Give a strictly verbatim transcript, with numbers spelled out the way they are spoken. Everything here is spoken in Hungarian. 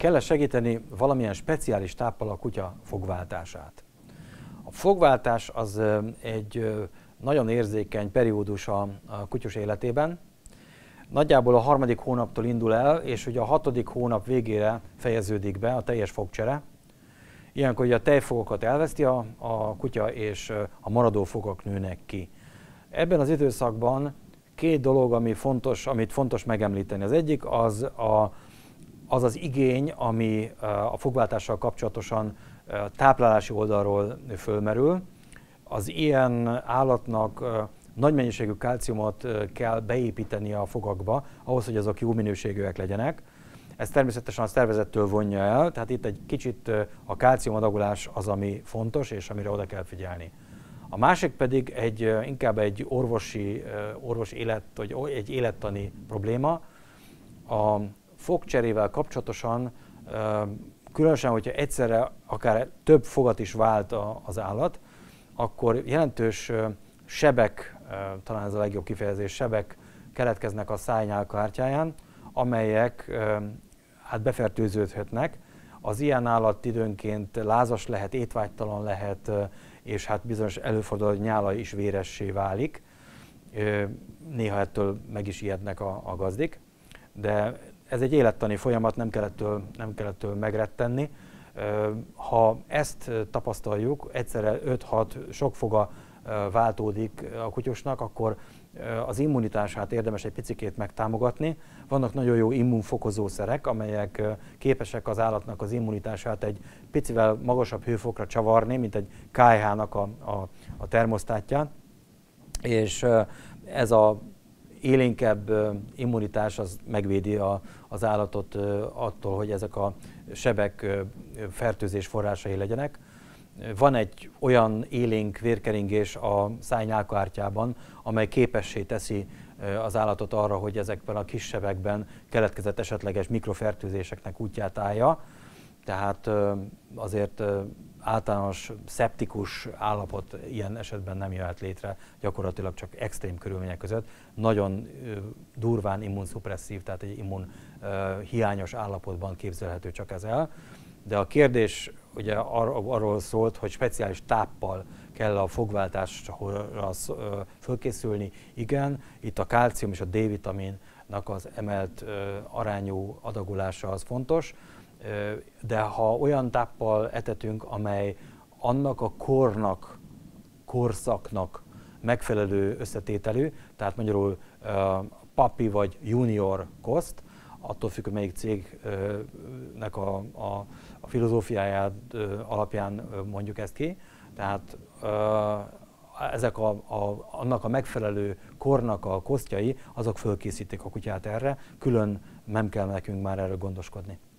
kell-e segíteni valamilyen speciális táppal a kutya fogváltását? A fogváltás az egy nagyon érzékeny periódus a, a kutyus életében. Nagyjából a harmadik hónaptól indul el, és ugye a hatodik hónap végére fejeződik be a teljes fogcsere. Ilyenkor ugye a tejfogokat elveszti a, a kutya, és a maradó fogak nőnek ki. Ebben az időszakban két dolog, ami fontos, amit fontos megemlíteni. Az egyik az a, az, az igény, ami a fogváltással kapcsolatosan táplálási oldalról fölmerül. Az ilyen állatnak nagy mennyiségű kalciumot kell beépíteni a fogakba, ahhoz, hogy azok jó minőségűek legyenek. Ez természetesen a szervezettől vonja el, tehát itt egy kicsit a kalciumadagolás az, ami fontos, és amire oda kell figyelni. A másik pedig egy, inkább egy orvosi, orvos élet, vagy egy élettani probléma. A fogcserével kapcsolatosan, különösen, hogyha egyszerre akár több fogat is vált az állat, akkor jelentős sebek, talán ez a legjobb kifejezés, sebek keletkeznek a szájnyálkahártyáján, amelyek hát befertőződhetnek. Az ilyen állat időnként lázas lehet, étvágytalan lehet, és hát bizonyos előfordul, hogy nyála is véressé válik. Néha ettől meg is ijednek a, a gazdik, de ez egy élettani folyamat, nem kell ettől, nem kell ettől megrettenni. Ha ezt tapasztaljuk, egyszerre öt-hat sok foga váltódik a kutyusnak, akkor az immunitását érdemes egy picikét megtámogatni. Vannak nagyon jó immunfokozó szerek, amelyek képesek az állatnak az immunitását egy picivel magasabb hőfokra csavarni, mint egy ká há-nak a, a, a termosztátján. És ez a élénkebb immunitás az megvédi a, az állatot attól, hogy ezek a sebek fertőzés forrásai legyenek. Van egy olyan élénk vérkeringés a szájnyálkahártyában, amely képessé teszi az állatot arra, hogy ezekben a kis sebekben keletkezett esetleges mikrofertőzéseknek útját állja. Tehát azért általános szeptikus állapot ilyen esetben nem jöhet létre, gyakorlatilag csak extrém körülmények között. Nagyon durván immunszupresszív, tehát egy immun hiányos állapotban képzelhető csak ez el. De a kérdés ugye ar- arról szólt, hogy speciális táppal kell a fogváltásra fölkészülni. Igen, itt a kálcium és a D-vitaminnak az emelt arányú adagolása az fontos, de ha olyan táppal etetünk, amely annak a kornak, korszaknak megfelelő összetételű, tehát magyarul papi vagy junior koszt, attól függ, hogy melyik cégnek a, a, a filozófiáját alapján mondjuk ezt ki. Tehát ezek a, a, annak a megfelelő kornak a kosztjai, azok fölkészítik a kutyát erre, külön nem kell nekünk már erről gondoskodni.